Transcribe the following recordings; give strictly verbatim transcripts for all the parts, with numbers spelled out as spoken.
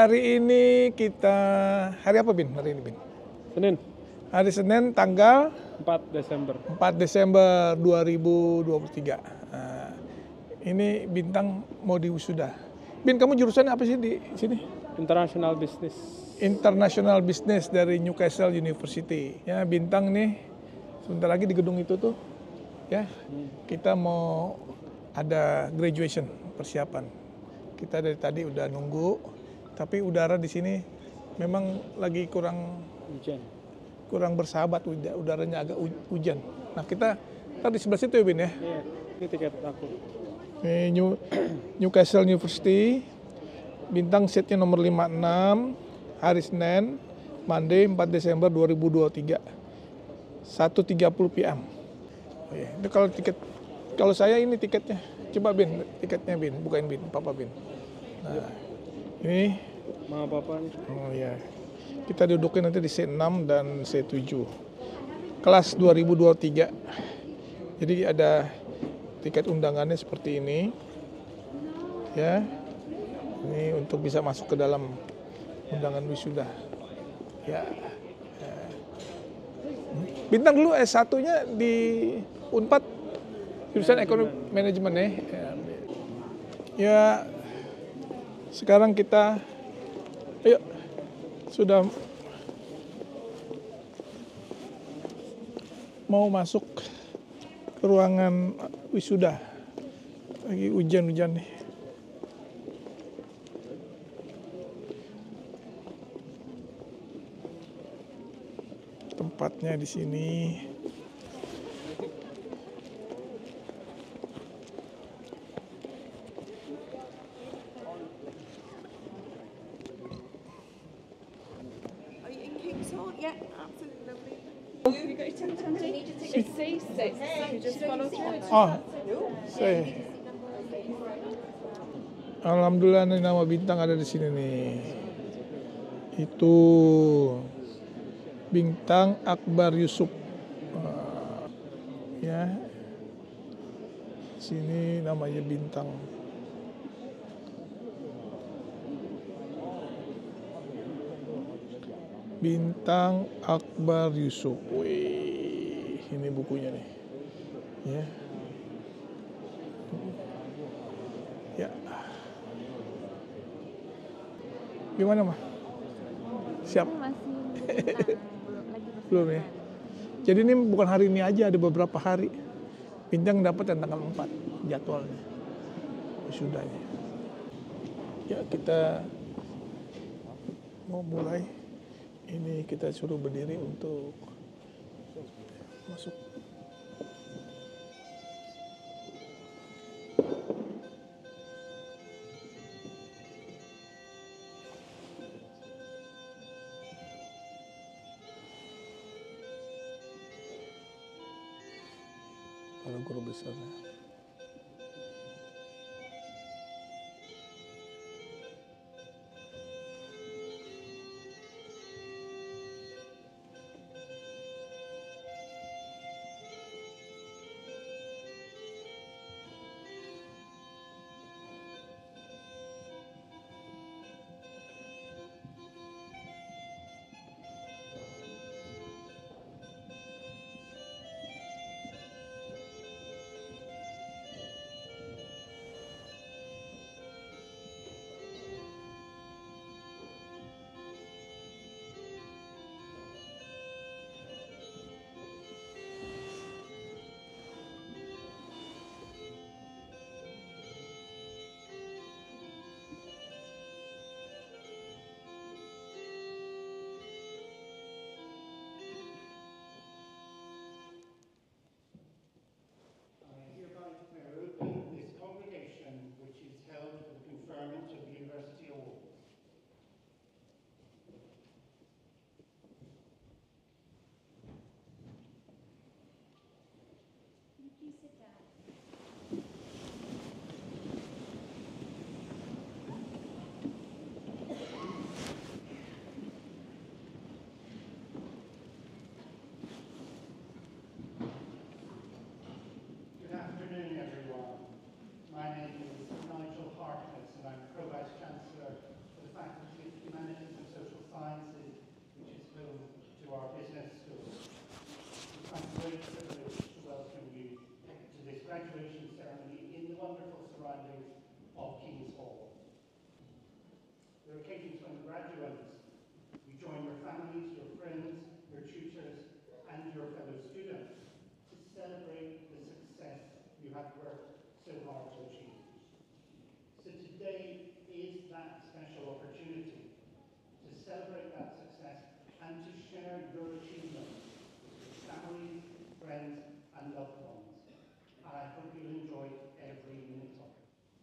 Hari ini kita, hari apa Bin? Hari ini Bin? Senin. Hari Senin tanggal empat Desember. empat Desember dua ribu dua puluh tiga. Nah, ini Bintang mau diwisuda. Bin, kamu jurusan apa sih di sini? International Business. International Business dari Newcastle University. Ya, Bintang nih sebentar lagi di gedung itu tuh. Ya, kita mau ada graduation persiapan. Kita dari tadi udah nunggu, tapi udara di sini memang lagi kurang Hujan. kurang bersahabat, udaranya agak hujan. Nah, kita tadi sebelah situ ya Bin ya. Iya, ini tiket aku. Ini New, Newcastle University, Bintang seatnya nomor lima puluh enam, hari Senin, Monday empat Desember dua ribu dua puluh tiga, satu tiga puluh P M. Oh iya, itu kalau tiket, kalau saya ini tiketnya, coba Bin, tiketnya Bin, bukain Bin, Papa Bin. Nah, ini, Mau apa nih? oh ya, kita dudukin nanti di C enam dan C tujuh, kelas dua ribu dua puluh tiga. Jadi ada tiket undangannya seperti ini, ya. Ini untuk bisa masuk ke dalam undangan wisuda. Ya. Bintang dulu S satu-nya di Unpad, jurusan ekonomi manajemen ya. Ya. Sekarang kita, ayo, sudah mau masuk ke ruangan wisuda. Lagi hujan-hujan nih. Tempatnya di sini. Are you in King's Hall? Yeah, absolutely lovely. You got your tongue down? Do you need to take a C six? You just follow through. Oh, saya. Alhamdulillah nih nama Bintang ada di sini nih. Itu Bintang Akbar Yusuf. Uh, ya. Sini namanya Bintang. Bintang Akbar Yusuf. Wih, ini bukunya nih. Ya. Ya. Gimana mah? Siap? Belum ya. Jadi ini bukan hari ini aja, ada beberapa hari. Bintang dapat yang tanggal empat jadwalnya. Sudahnya. Ya, kita mau mulai. Ini kita suruh berdiri untuk masuk. Para guru besarnya. This congregation, which is held for the conferment of the University Award. You sit down. Good afternoon, everyone. My name is Nigel Harkness, and I'm Pro-Vice Chancellor for the Faculty of surroundings of King's Hall. There are occasions when graduates, you join your families, your friends, your tutors, and your fellow students to celebrate the success you have worked so hard to achieve. So today is that special opportunity to celebrate that success and to share your achievements with families, friends, and loved ones. And I hope you'll enjoy every minute of it.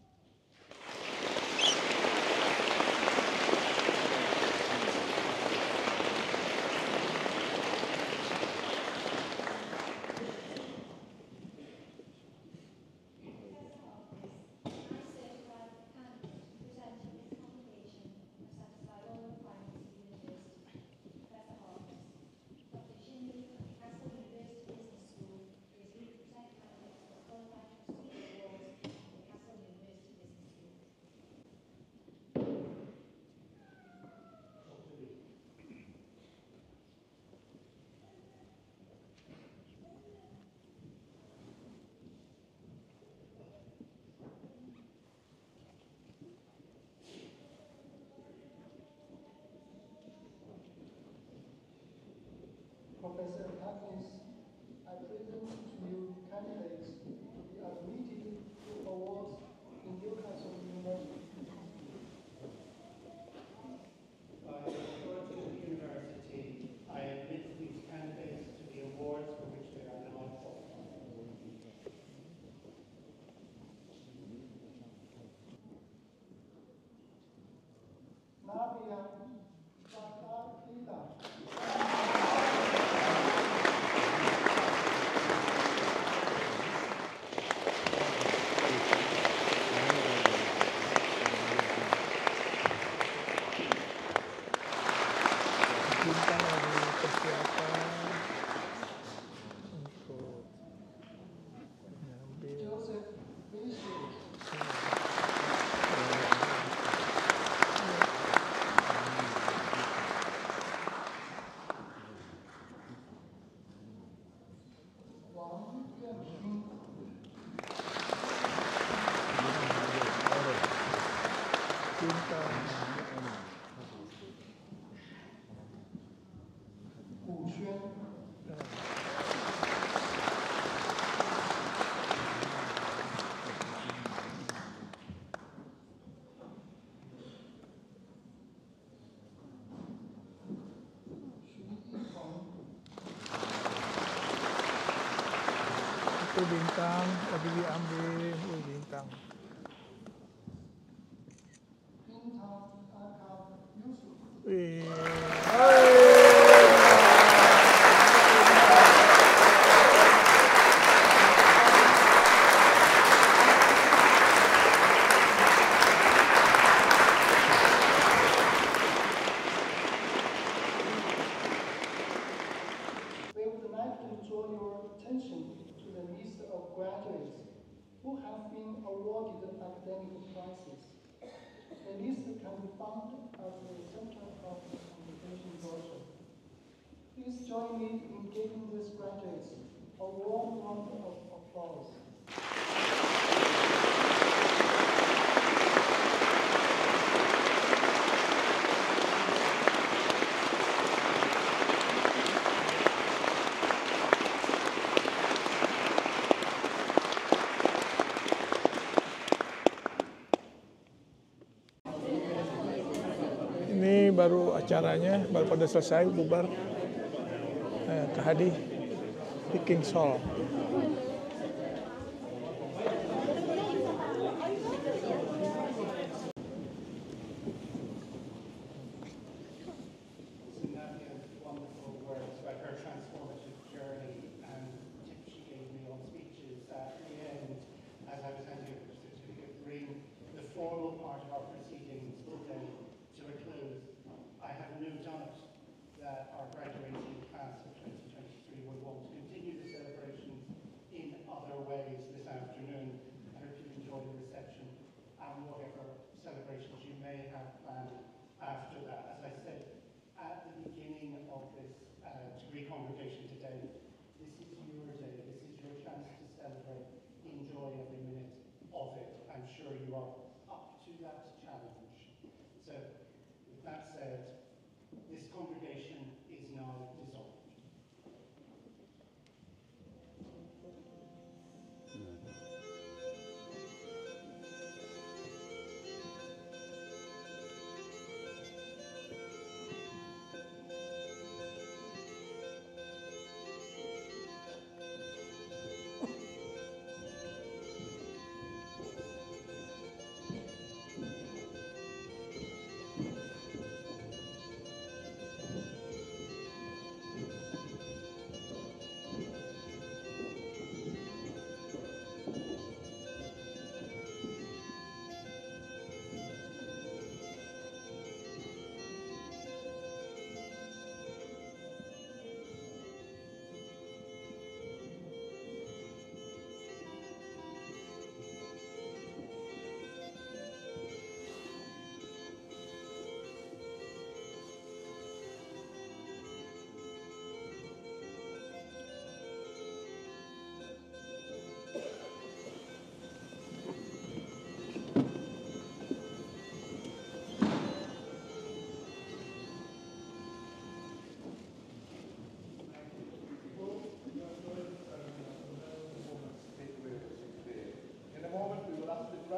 Professor Harkness, I present to you candidates to be admitted to awards in Newcastle University. By the authority of the university, I admit these candidates to the awards for which they are now qualified. Nabia Zakarida. Bintang lagi persiapan untuk mengambil Joseph Bishi. Wang Yuanqing. bintang Wu Xuan. Xu Yifeng. itu bintang lagi diambil oh, bintang Bintang Akam Yusuf. Wih. We would like to draw your attention to the list of graduates who have been awarded academic prizes. The list can be found at the center of the convocation brochure. Please join me in giving these graduates a warm round of applause. Ini baru acaranya, baru pada selesai bubar eh, ke Hadi di King's Hall. Nadia's wonderful words about her transformative journey and tips she gave me on speeches at the end, as I was handing over the certificate, bring the formal part of our proceedings today to a close. I have no doubt that our graduating class of twenty twenty-three will want to continue the celebrations in other ways this afternoon. I hope you enjoy the reception and whatever celebrations you may have planned after that. As I said at the beginning of this uh, degree congregation today, this is your day, this is your chance to celebrate. Enjoy every minute of it. I'm sure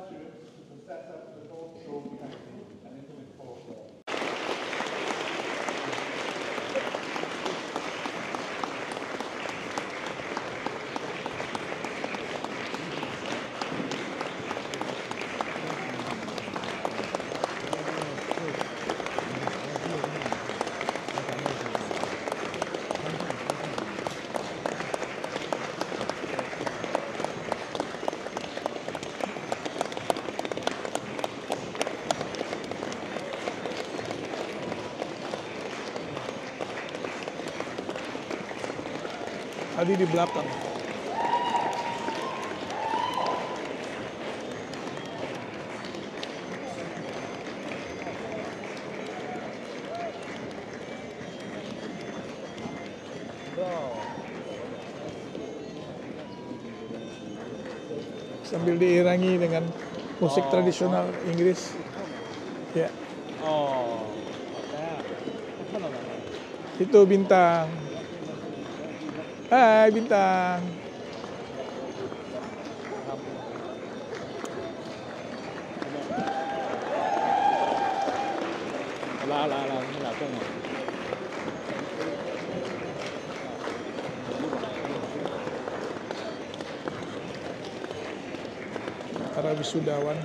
graduates to set up the North Shore County and implement Port Law. Tadi di belakang. Sambil diiringi dengan musik tradisional Inggris. Ya, Oh, ada. itu Bintang. Hai Bintang. Lah lah lah, ini lah kong. Para wisudawan.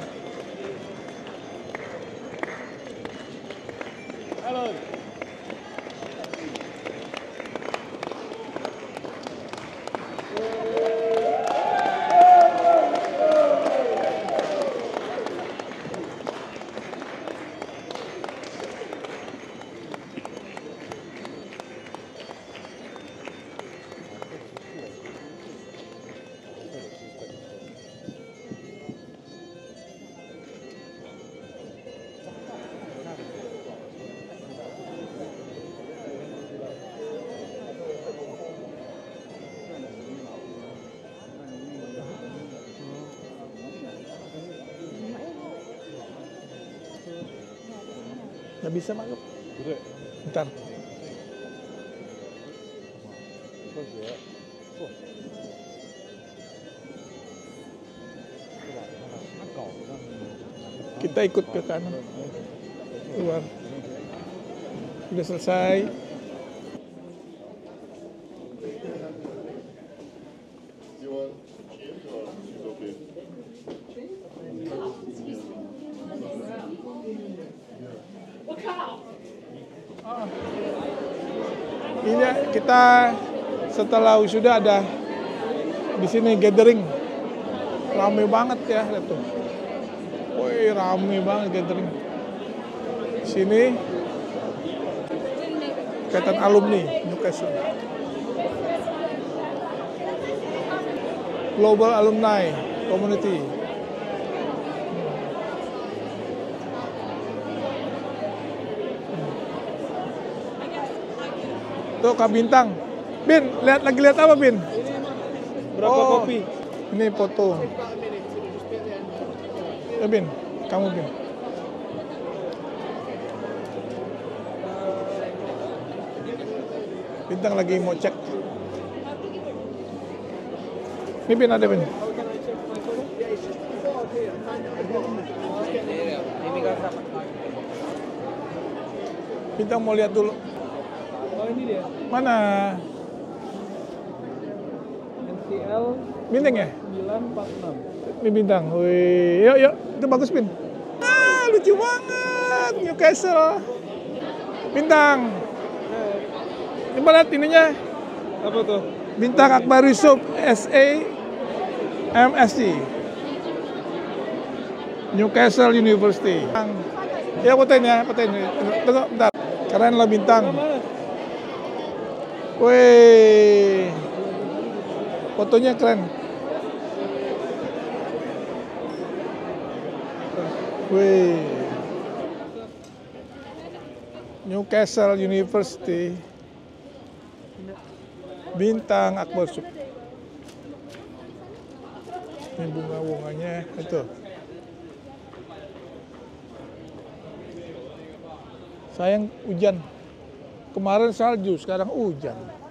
Halo. Nggak bisa masuk. Bentar. Kita ikut ke kanan. Keluar. Sudah selesai. Ini kita setelah wisuda ada di sini gathering, rame banget ya, lihat tuh. Woi, rame banget gathering. Di sini ikatan alumni Newcastle, Global Alumni Community. Tuh Kak Bintang. Bin, lihat lagi lihat apa Bin? Berapa Oh, kopi? Ini foto. Ya Bin, kamu Bin. Bintang lagi mau cek. Ini Bin ada Bin. Bintang mau lihat dulu. Oh, ini dia. Mana? N C L Bintang ya? sembilan empat enam. Ini Bintang. Wih, yuk yuk, itu bagus Bin. Ah, lucu banget Newcastle. Bintang. Coba lihat ininya. Apa tuh? Bintang Akbar Yusuf S A M S C Newcastle University. Ya fotoin ya, fotoin. Tunggu bentar. Keren lah Bintang. Wih. Fotonya keren. Wih. Newcastle University. Bintang Akbar Yusuf. Ini bunga-bunganya itu. Sayang hujan. Kemarin salju, sekarang hujan.